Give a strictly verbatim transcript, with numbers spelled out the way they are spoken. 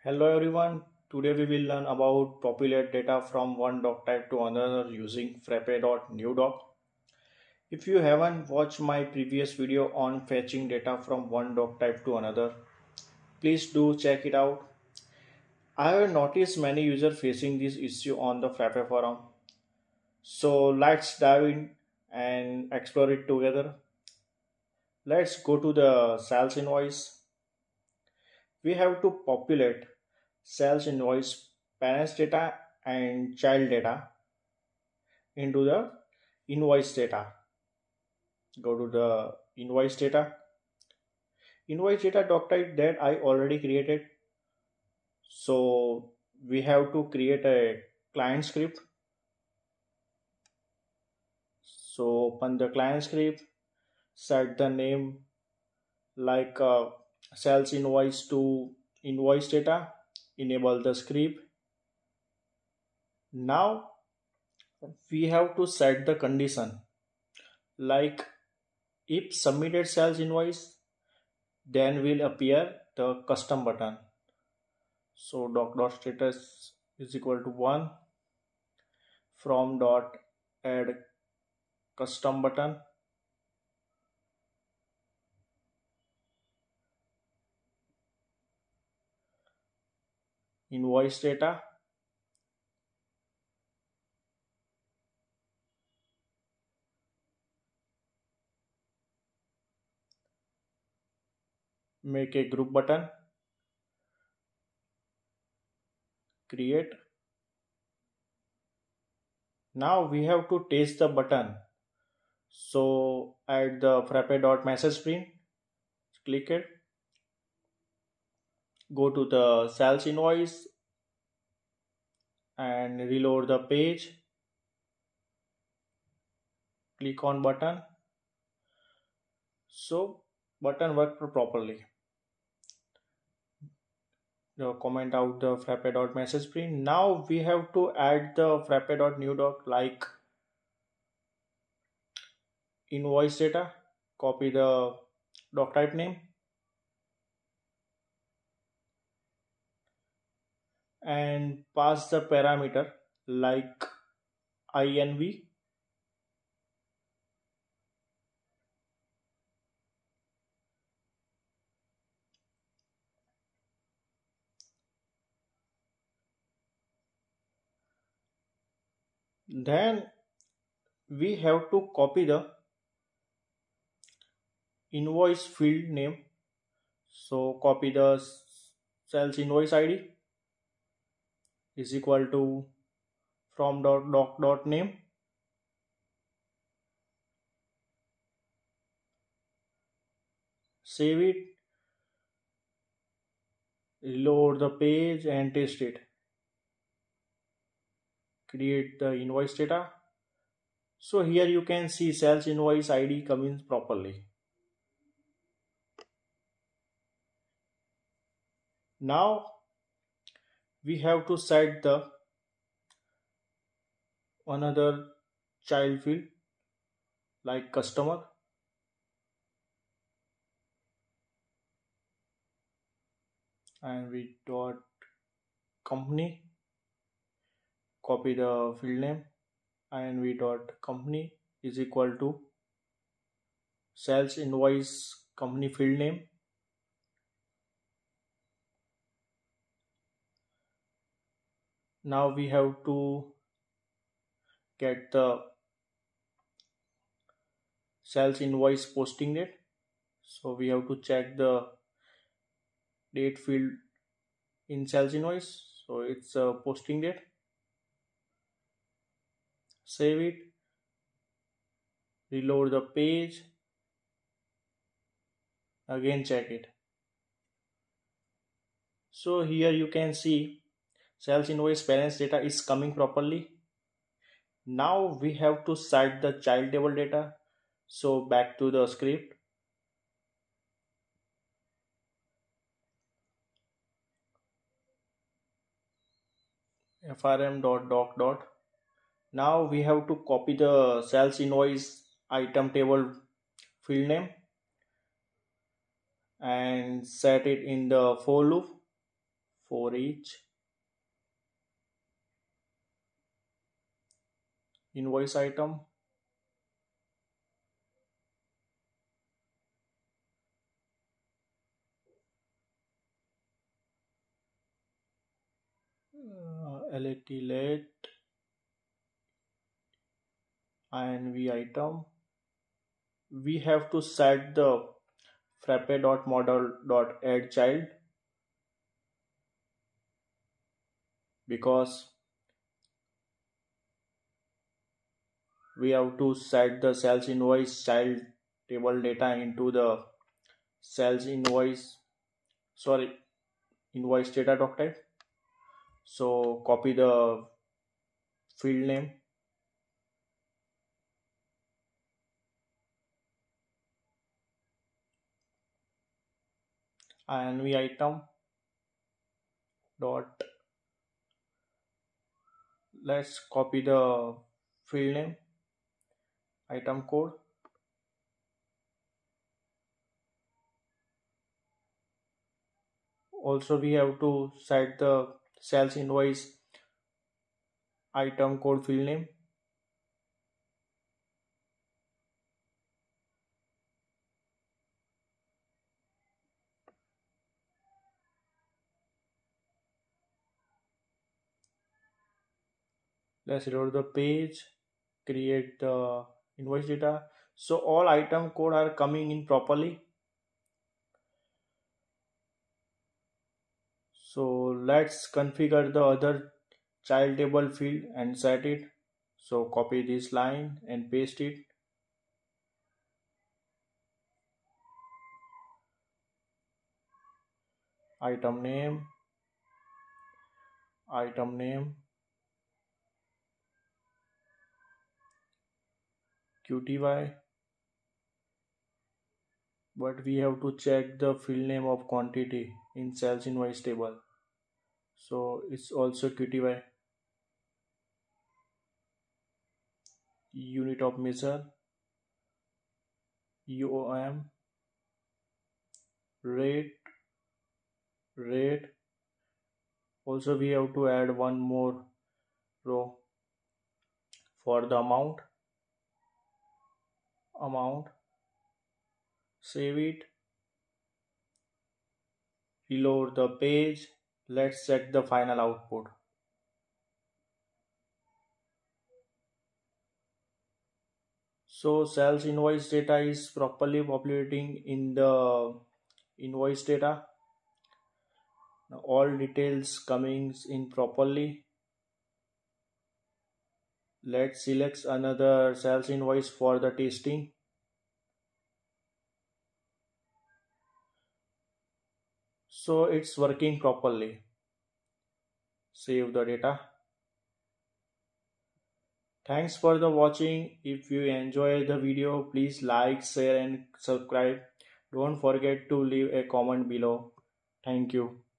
Hello everyone. Today we will learn about populate data from one doc type to another using Frappe.newdoc. If you haven't watched my previous video on fetching data from one doc type to another, please do check it out. I have noticed many users facing this issue on the Frappe forum. So let's dive in and explore it together. Let's go to the sales invoice. We have to populate sales invoice parents data and child data into the invoice data. Go to the invoice data. Invoice data doctype that I already created. So we have to create a client script. So open the client script, set the name like uh, sales invoice to invoice data, enable the script. Now we have to set the condition like if submitted sales invoice, then will appear the custom button. So doc dot status is equal to one, from dot add custom button, invoice data, make a group button, create. Now we have to test the button. So at the Frappe dot message screen, click it, go to the sales invoice and reload the page. Click on button. So button worked properly. The comment out the Frappe dot message screen. Now we have to add the Frappe dot new doc like invoice data, copy the doc type name and pass the parameter like inv. Then we have to copy the invoice field name. So copy the sales invoice id is equal to from dot doc dot name, save it, reload the page and test it, create the invoice data. So here you can see sales invoice id coming properly. Now we have to set the another child field like customer, and we dot company, copy the field name, and we dot company is equal to sales invoice company field name. Now we have to get the sales invoice posting date. So we have to check the date field in sales invoice. So it's a posting date. Save it, reload the page, again check it. So here you can see sales invoice parents data is coming properly. Now we have to set the child table data. So back to the script. frm dot doc dot. Now we have to copy the sales invoice item table field name and set it in the for loop. for each invoice item. Uh, lat late and v item. We have to set the frappe.model.addChild because we have to set the sales invoice child table data into the sales invoice sorry invoice data doctype. So copy the field name and v item dot, let's copy the field name item code. Also we have to set the sales invoice item code field name. Let's load the page, create the invoice data. So all item code are coming in properly. So let's configure the other child table field and set it. So copy this line and paste it. Item name, item name, Q T Y, but we have to check the field name of quantity in sales invoice table. So it's also Q T Y. Unit of measure, U O M, rate, rate. Also we have to add one more row for the amount, amount, save it, reload the page. Let's check the final output. So sales invoice data is properly populating in the invoice data. Now all details coming in properly. Let's select another sales invoice for the testing. So it's working properly. Save the data. Thanks for the watching. If you enjoy the video, please like, share and subscribe. Don't forget to leave a comment below. Thank you.